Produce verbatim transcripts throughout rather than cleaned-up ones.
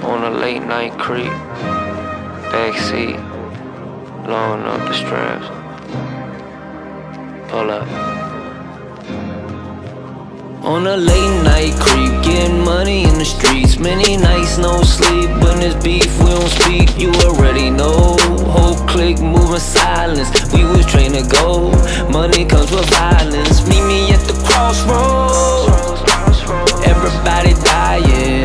On a late night creep, backseat, blowing up the straps. Hold up. On a late night creep, getting money in the streets. Many nights no sleep. When there's beef, we don't speak. You already know. Whole clique moving silence. We was trained to go. Money comes with violence. Meet me at the crossroads. Everybody dying.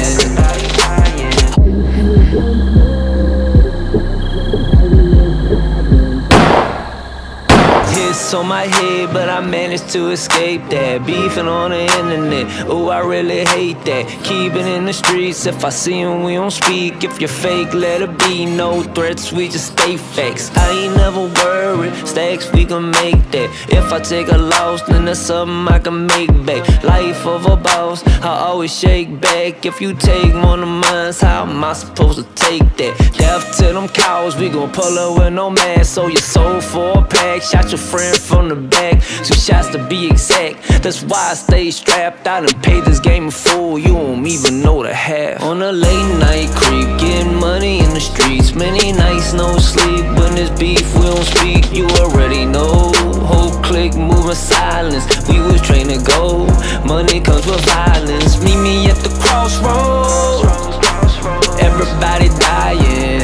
Hits on my head, but I managed to escape that. Beefing on the internet, oh, I really hate that. Keep it in the streets, if I see him, we don't speak. If you're fake, let it be. No threats, we just stay facts. I ain't never worried, stacks, we can make that. If I take a loss, then that's something I can make back. Life of a boss, I always shake back. If you take one of mine, how am I supposed to take that? Death to them cows, we gon' pull up with no mask. So you sold for a pack, shot your friend from the back, two shots to be exact. That's why I stay strapped out and pay this game in full. You don't even know the half. On a late night creep, getting money in the streets. Many nights no sleep. When there's beef, we don't speak. You already know. Whole clique moving silence. We was trained to go. Money comes with violence. Meet me at the crossroads. Everybody dying.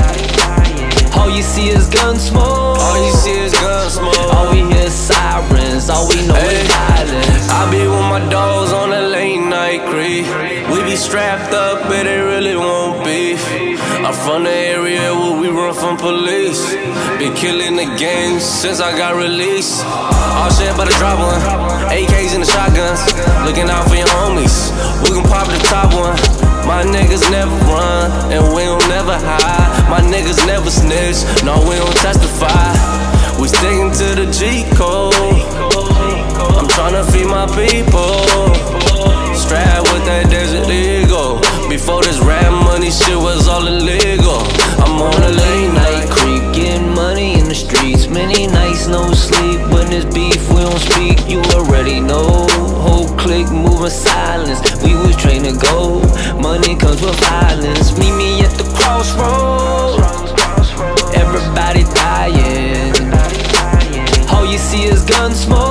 All you see is gun smoke. All you see is gun smoke. All we hear is sirens. All we know Hey, is violence. I be with my dogs on a late night creep. We be strapped up, but they really won't beef. I'm from the area where we run from police. Been killing the game since I got released. All shit but a drop one. A Ks and the shotguns. Looking out for your homies. We gon' pop the top one. My niggas never run, and we don't never hide. My niggas never snitch, no, we don't testify. We sticking to the G code. I'm tryna feed my people. Strapped with that Desert Eagle. Before this rap money shit was all illegal. I'm on a late night creep, getting money in the streets. Many nights no sleep. When there's beef, we don't speak. You already know. Whole clique moving silence. We was trained to go. Money comes with violence. Meet me at the crossroads. Everybody dying. All you see is gun smoke.